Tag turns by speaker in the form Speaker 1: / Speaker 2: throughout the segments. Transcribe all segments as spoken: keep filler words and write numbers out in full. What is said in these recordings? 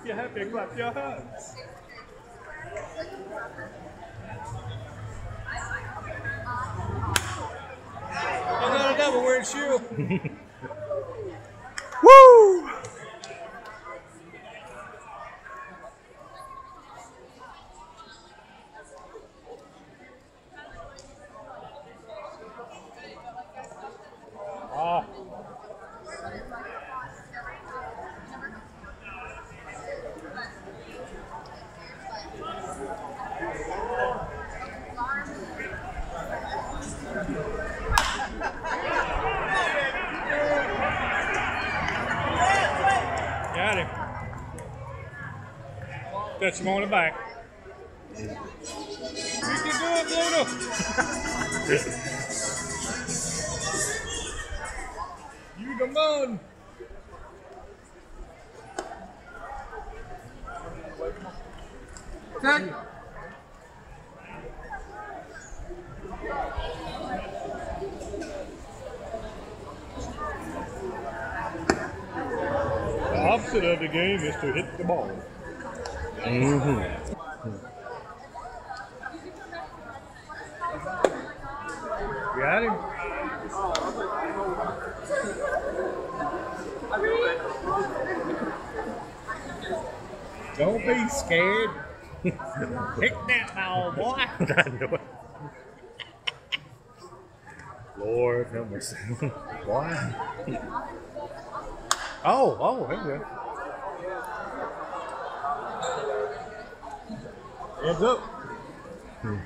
Speaker 1: you're happy, clap your hands. I got a devil wearing shoe.
Speaker 2: Woo!
Speaker 1: Ah. Got him. Touch him on the back. You can do it, Luna. You the man.
Speaker 3: Tag.
Speaker 1: The opposite of the game is to hit the ball.
Speaker 2: Mm-hmm.
Speaker 1: Got him. Don't be scared. Hit that ball, boy.
Speaker 2: I knew it. Lord help mercy. Why? Oh, oh, there you go.
Speaker 1: Hands up.
Speaker 2: Hmm.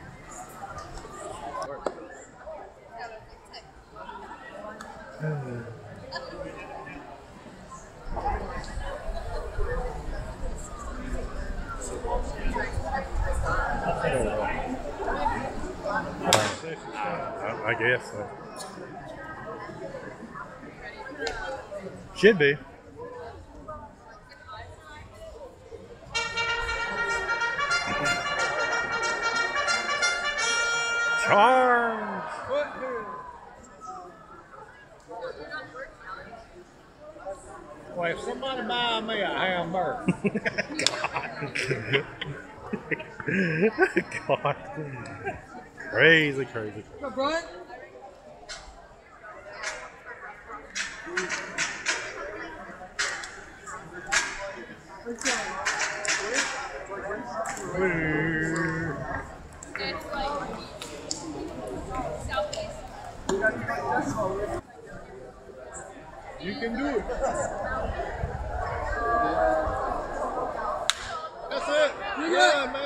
Speaker 2: I, I guess so. Should be. Charms.
Speaker 1: Well, if somebody buy me a hamburger.
Speaker 2: God. God. Crazy, crazy.
Speaker 3: Go, Brian.
Speaker 1: You can do it. That's it.
Speaker 3: You
Speaker 1: Yeah,
Speaker 3: got it.
Speaker 1: man.